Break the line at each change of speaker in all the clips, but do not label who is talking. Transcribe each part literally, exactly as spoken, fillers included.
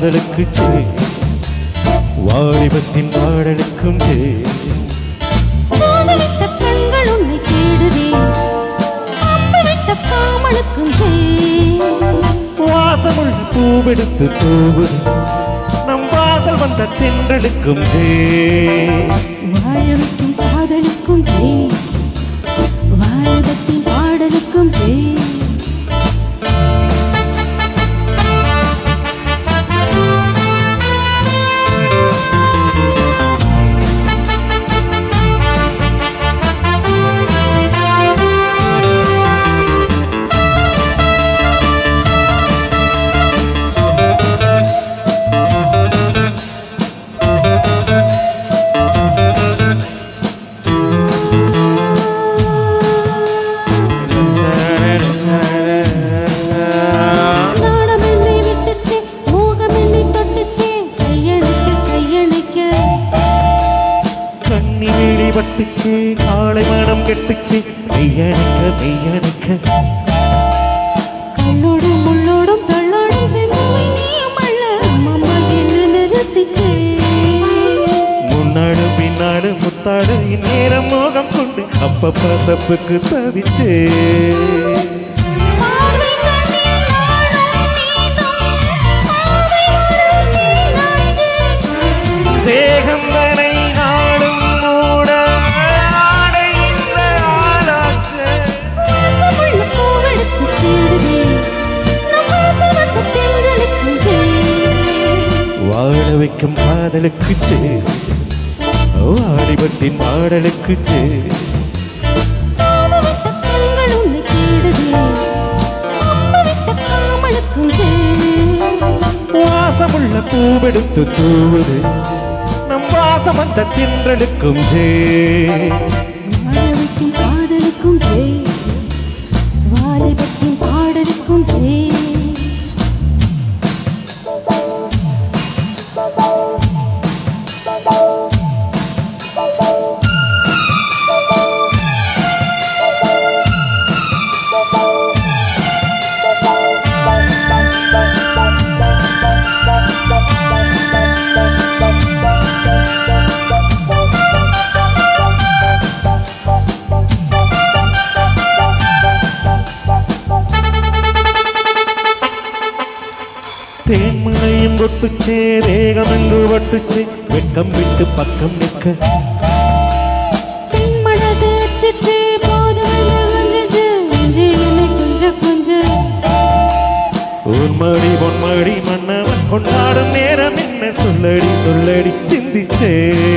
காதலுக்கு ஜெய், வாலிபத்தின் பாடலுக்கும் ஜெய்.
காதலித்த கண்கள் உன்னை தேடுதே, அம்புவிட்ட காமலுக்கும் ஜெய்.
வாசமுள்ள பூவெடுத்து தூவுது நம் வாசல் வந்த தென்றலுக்கும் ஜெய்.
வாழ வைக்கும் காதலுக்கும் ஜெய், வாலிபத்தின் பாடலுக்கும் ஜெய்.
பட்டுச்சு காளை மனம் கெட்டுச்சு மெய்யணிக்க மெய்யணிக்க
கல்லோடு முள்ளோடும் தள்ளோடும் செம்மையும் அல்ல அம்மா என்ன ரசிச்சே.
முன்னாடு பின்னாடு முத்தாடு இந்நேரம் மோகம் கொண்டு அப்பப்ப தப்புக்கு தவிச்சே. தேகம் வரை நாடும் மூட ஆடைந்த ஆளாச்சு. வாழ வைக்கும் காதலுக்கு ஜெய், வாலிபத்தின் பாடலுக்கு ஜெய். வாசமுள்ள பூவெடுத்து தூவுது நம் வாசம் வந்த தின்றலுக்கும் ஜெய்.
வாழ வைக்கும் காதலுக்கும் ஜெய், வாலிபத்தின் பாடலுக்கும் ஜெய்.
தேன்மழையும் கொட்டுச்சே வேகமெங்கு ஒட்டுச்சே வெட்கம் விட்டு பக்கம் நிற்க உன்மடி பொன்மடி மன்னவன் கொண்டாடும் நேரம் என்ன சொல்லடி சொல்லடி சிந்திச்சே.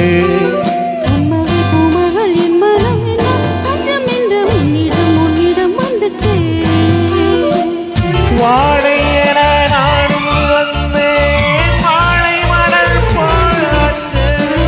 வாழை என நானும் வந்தேன் வாழை மணல் போலாச்சு.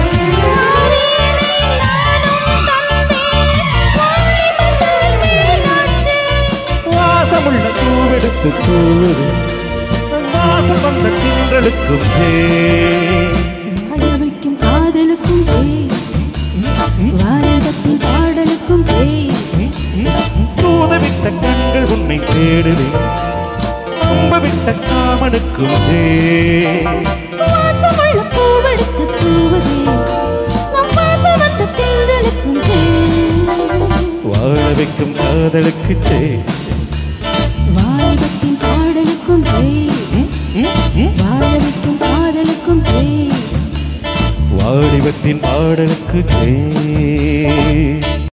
வாசமுள்ள பூவெடுத்து தூவுது வாசம் வந்த தின்றலுக்கும் ஜெய்.
வாழ வைக்கும் காதலுக்கும் ஜெய், வாலிபத்தின் பாடலுக்கும் ஜெய்.
தூதவிட்ட கண்கள் உன்னை தேடுது கும்பவிட்ட காமனுக்கும் ஜெய்.
வாசமுள்ள பூவெடுத்து தூவுதே நம் வாசம் வந்த தின்றலுக்கும் ஜெய்.
வாழ வைக்கும் காதலுக்கு ஜெய்,
வாலிபத்தின் பாடலுக்கும் ஜெய், வாழ வைக்கும் காதலுக்கும் ஜெய்.
வாலிபத்தின் பாடலுக்கு ஜெய்.